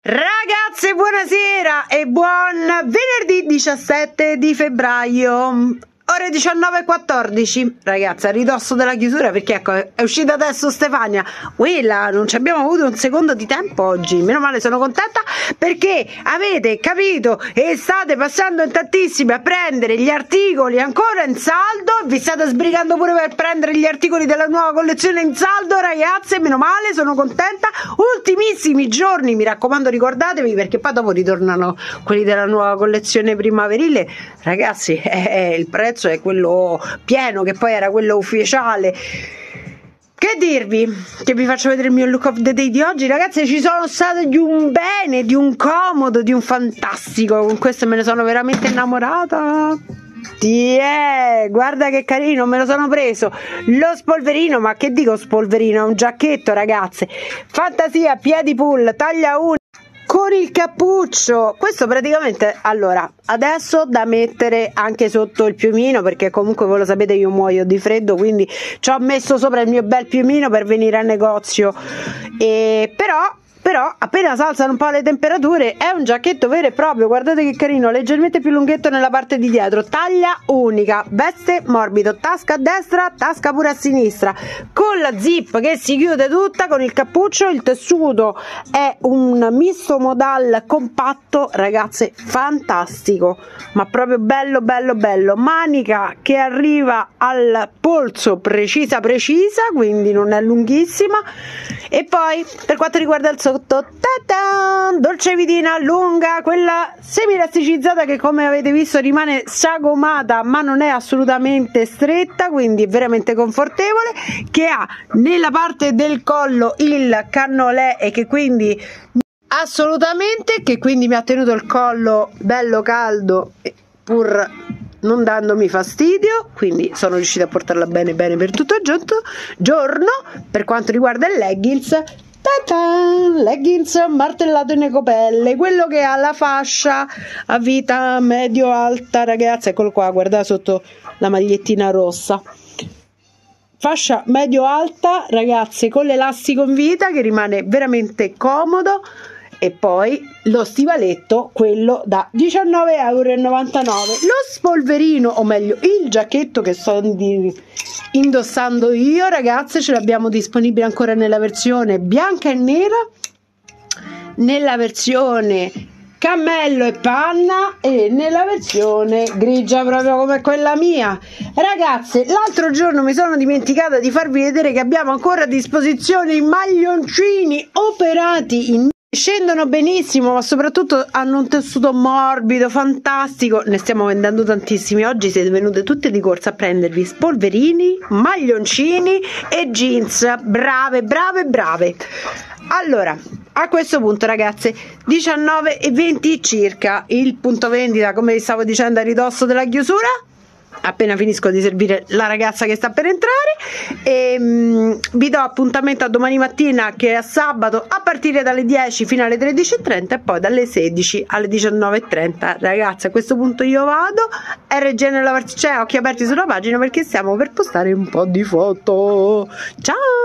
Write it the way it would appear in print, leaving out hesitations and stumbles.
Ragazze, buonasera e buon venerdì 17 di febbraio. Ore 19:14, ragazzi, a ridosso della chiusura, perché ecco, è uscita adesso Stefania. Quella, non ci abbiamo avuto un secondo di tempo oggi. Meno male, sono contenta perché avete capito e state passando in tantissimi a prendere gli articoli ancora in saldo. Vi state sbrigando pure per prendere gli articoli della nuova collezione in saldo, ragazze. Meno male, sono contenta. Ultimissimi giorni, mi raccomando, ricordatevi, perché poi dopo ritornano quelli della nuova collezione primaverile. Ragazzi, il prezzo è quello pieno, che poi era quello ufficiale. Che dirvi? Che vi faccio vedere il mio look of the day di oggi, ragazzi. Ci sono state di un bene, di un comodo, di un fantastico. Con questo me ne sono veramente innamorata. Guarda che carino, me lo sono preso lo spolverino, ma che dico spolverino, è un giacchetto, ragazze. Fantasia, piedi pull, taglia 1 con il cappuccio. Questo praticamente, allora, adesso da mettere anche sotto il piumino, perché comunque voi lo sapete, io muoio di freddo, quindi ci ho messo sopra il mio bel piumino per venire al negozio. Però appena si alzano un po' le temperature è un giacchetto vero e proprio. Guardate che carino, leggermente più lunghetto nella parte di dietro, taglia unica, veste morbido, tasca a destra, tasca pure a sinistra, con la zip che si chiude tutta, con il cappuccio. Il tessuto è un misto modal compatto, ragazze, fantastico, ma proprio bello bello bello. Manica che arriva al polso precisa, quindi non è lunghissima. E poi per quanto riguarda il sotto, dolce vitina lunga, quella semi elasticizzata, che come avete visto rimane sagomata ma non è assolutamente stretta, quindi è veramente confortevole, che ha nella parte del collo il cannolè e che quindi assolutamente, che quindi mi ha tenuto il collo bello caldo pur non dandomi fastidio, quindi sono riuscita a portarla bene bene per tutto il giorno. Per quanto riguarda il leggings, leggings martellato in ecopelle, quello che ha la fascia a vita medio alta, ragazzi, eccolo qua, guardate sotto la magliettina rossa, fascia medio alta, ragazzi, con l'elastico in vita che rimane veramente comodo. E poi lo stivaletto, quello da 19,99 €. Lo spolverino, o meglio il giacchetto che sto indossando io, ragazze, ce l'abbiamo disponibile ancora nella versione bianca e nera, nella versione cammello e panna e nella versione grigia, proprio come quella mia. Ragazze, l'altro giorno mi sono dimenticata di farvi vedere che abbiamo ancora a disposizione i maglioncini operati in, scendono benissimo, ma soprattutto hanno un tessuto morbido, fantastico. Ne stiamo vendendo tantissimi. Oggi siete venute tutte di corsa a prendervi spolverini, maglioncini e jeans. Brave, brave, brave. Allora, a questo punto, ragazze, 19:20 circa, il punto vendita, come vi stavo dicendo, a ridosso della chiusura. Appena finisco di servire la ragazza che sta per entrare, e vi do appuntamento a domani mattina, che è sabato, a partire dalle 10 fino alle 13:30 e poi dalle 16 alle 19:30. Ragazzi, a questo punto io vado. RG nella occhi aperti sulla pagina, perché stiamo per postare un po' di foto. Ciao!